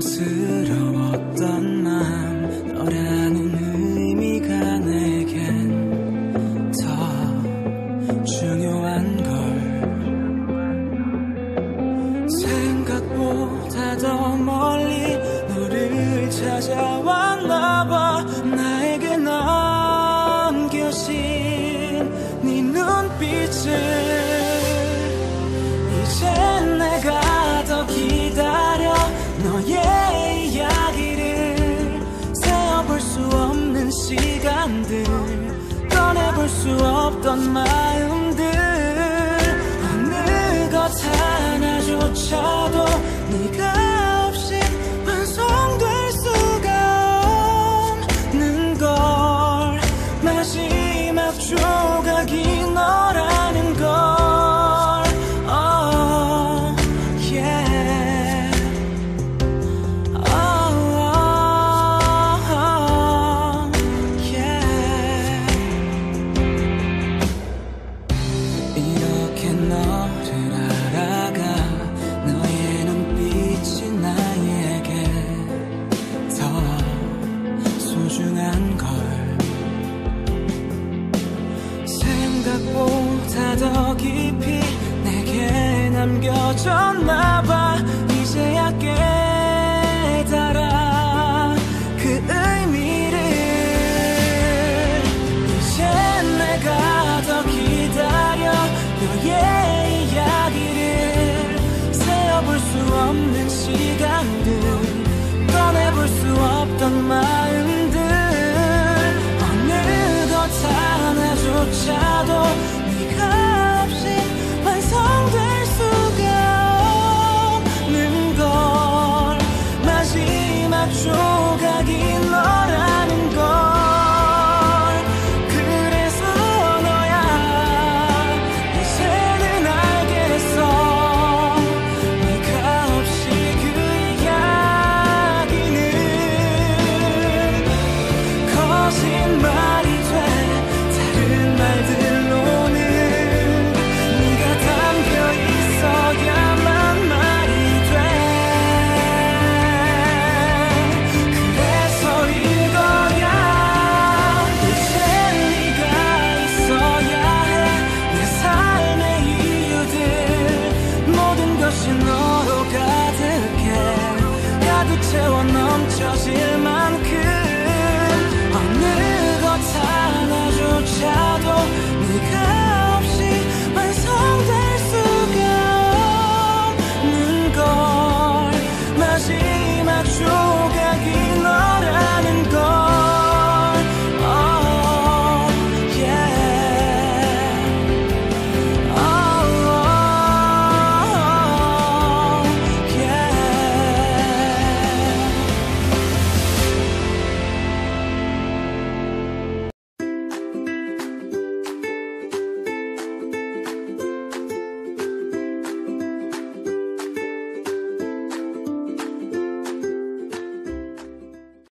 부담스러웠던 마음 너라는 의미가 내겐 더 중요한 걸 생각보다 더 멀리 너를 찾아왔나 봐 나에게 남겨진 네 눈빛을 이제 내가 더 기다려 너의 이야기를 세어볼 수 없는 시간들 꺼내볼 수 없던 마음들 어느 것 하나조차도 네가 없이 완성될 수가 없는 걸 마지막 조각이 너라는 걸 생각보다 더 깊이 내게 남겨졌나봐 이제야 깨달아 그 의미를 이제 내가 더 기다려 너의 이야기를 세어볼 수 없는 시간들 꺼내볼 수 없던 마음들 어느 것 하나조차도 네가 없이 완성될 수가 없는 걸 마지막 조각이 너라는 걸 그래서 너야 이제는 알겠어 네가 없이 그 이야기는 거짓말이 돼 다른 말들로는 네가 담겨 있어야만 말이 돼 그래서 이거야 이제 네가 있어야 해 내 삶의 이유들 모든 것이 너로 가득해 가득 채워 넘쳐질 만큼 어느 것 하나조차도 네가 없이 완성될 수가 없는 걸 마지막 조